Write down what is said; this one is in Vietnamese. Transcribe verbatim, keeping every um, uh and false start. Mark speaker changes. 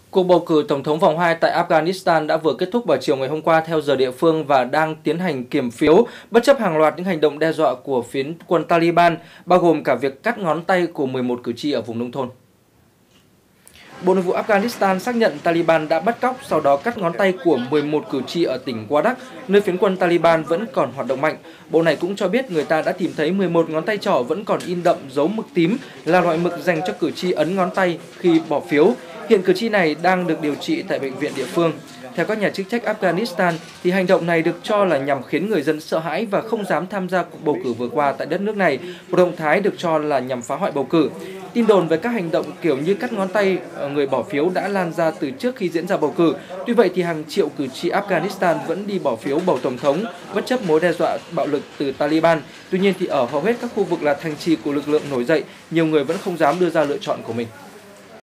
Speaker 1: Cuộc bầu cử Tổng thống vòng hai tại Afghanistan đã vừa kết thúc vào chiều ngày hôm qua theo giờ địa phương và đang tiến hành kiểm phiếu, bất chấp hàng loạt những hành động đe dọa của phiến quân Taliban, bao gồm cả việc cắt ngón tay của mười một cử tri ở vùng nông thôn. Bộ Nội vụ Afghanistan xác nhận Taliban đã bắt cóc, sau đó cắt ngón tay của mười một cử tri ở tỉnh Wardak, nơi phiến quân Taliban vẫn còn hoạt động mạnh. Bộ này cũng cho biết người ta đã tìm thấy mười một ngón tay trỏ vẫn còn in đậm dấu mực tím, là loại mực dành cho cử tri ấn ngón tay khi bỏ phiếu. Hiện cử tri này đang được điều trị tại bệnh viện địa phương. Theo các nhà chức trách Afghanistan, thì hành động này được cho là nhằm khiến người dân sợ hãi và không dám tham gia cuộc bầu cử vừa qua tại đất nước này, một động thái được cho là nhằm phá hoại bầu cử. Tin đồn về các hành động kiểu như cắt ngón tay người bỏ phiếu đã lan ra từ trước khi diễn ra bầu cử. Tuy vậy thì hàng triệu cử tri Afghanistan vẫn đi bỏ phiếu bầu tổng thống bất chấp mối đe dọa bạo lực từ Taliban. Tuy nhiên thì ở hầu hết các khu vực là thành trì của lực lượng nổi dậy, nhiều người vẫn không dám đưa ra lựa chọn của mình.